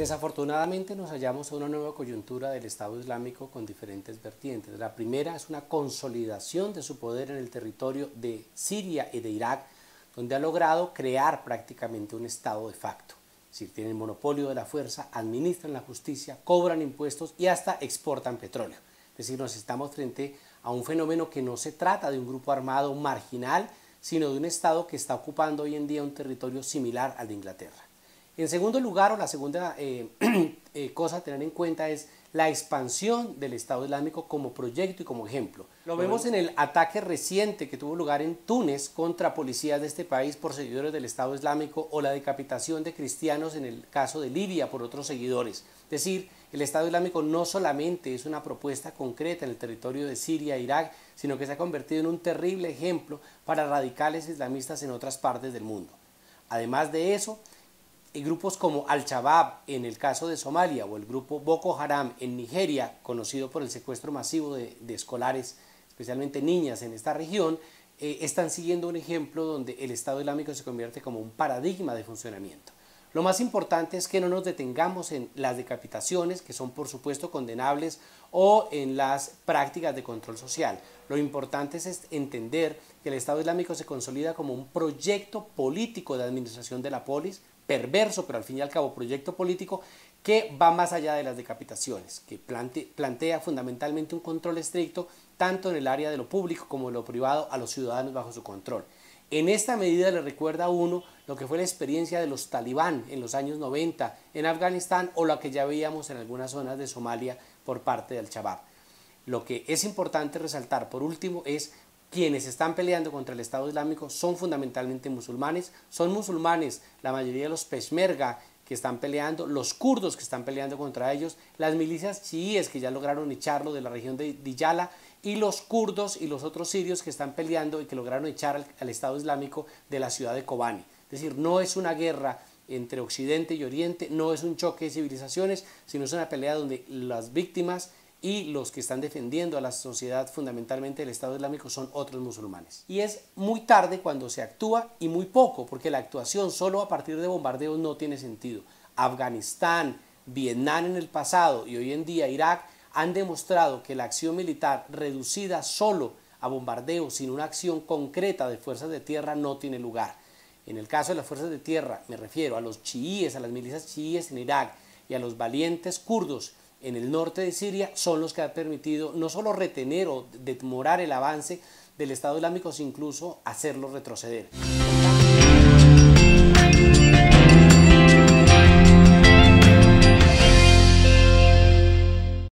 Desafortunadamente nos hallamos en una nueva coyuntura del Estado Islámico con diferentes vertientes. La primera es una consolidación de su poder en el territorio de Siria y de Irak, donde ha logrado crear prácticamente un Estado de facto. Es decir, tienen monopolio de la fuerza, administran la justicia, cobran impuestos y hasta exportan petróleo. Es decir, nos estamos frente a un fenómeno que no se trata de un grupo armado marginal, sino de un Estado que está ocupando hoy en día un territorio similar al de Inglaterra. En segundo lugar, o la segunda cosa a tener en cuenta es la expansión del Estado Islámico como proyecto y como ejemplo. Lo vemos en el ataque reciente que tuvo lugar en Túnez contra policías de este país por seguidores del Estado Islámico, o la decapitación de cristianos en el caso de Libia por otros seguidores. Es decir, el Estado Islámico no solamente es una propuesta concreta en el territorio de Siria e Irak, sino que se ha convertido en un terrible ejemplo para radicales islamistas en otras partes del mundo. Además de eso, grupos como Al-Shabaab en el caso de Somalia o el grupo Boko Haram en Nigeria, conocido por el secuestro masivo de escolares, especialmente niñas en esta región, están siguiendo un ejemplo donde el Estado Islámico se convierte como un paradigma de funcionamiento. Lo más importante es que no nos detengamos en las decapitaciones, que son por supuesto condenables, o en las prácticas de control social. Lo importante es entender que el Estado Islámico se consolida como un proyecto político de administración de la polis, perverso, pero al fin y al cabo proyecto político que va más allá de las decapitaciones, que plantea fundamentalmente un control estricto tanto en el área de lo público como de lo privado a los ciudadanos bajo su control. En esta medida le recuerda a uno lo que fue la experiencia de los talibán en los años 90 en Afganistán, o lo que ya veíamos en algunas zonas de Somalia por parte del Al-Shabaab. Lo que es importante resaltar por último es quienes están peleando contra el Estado Islámico son fundamentalmente musulmanes, la mayoría de los peshmerga que están peleando, los kurdos que están peleando contra ellos, las milicias chiíes que ya lograron echarlo de la región de Diyala, y los kurdos y los otros sirios que están peleando y que lograron echar al Estado Islámico de la ciudad de Kobani. Es decir, no es una guerra entre Occidente y Oriente, no es un choque de civilizaciones, sino es una pelea donde las víctimas y los que están defendiendo a la sociedad fundamentalmente del Estado Islámico son otros musulmanes. Y es muy tarde cuando se actúa y muy poco, porque la actuación solo a partir de bombardeos no tiene sentido. Afganistán, Vietnam en el pasado y hoy en día Irak han demostrado que la acción militar reducida solo a bombardeos sin una acción concreta de fuerzas de tierra no tiene lugar. En el caso de las fuerzas de tierra me refiero a los chiíes, a las milicias chiíes en Irak y a los valientes kurdos en el norte de Siria, son los que han permitido no solo retener o demorar el avance del Estado Islámico, sino incluso hacerlo retroceder.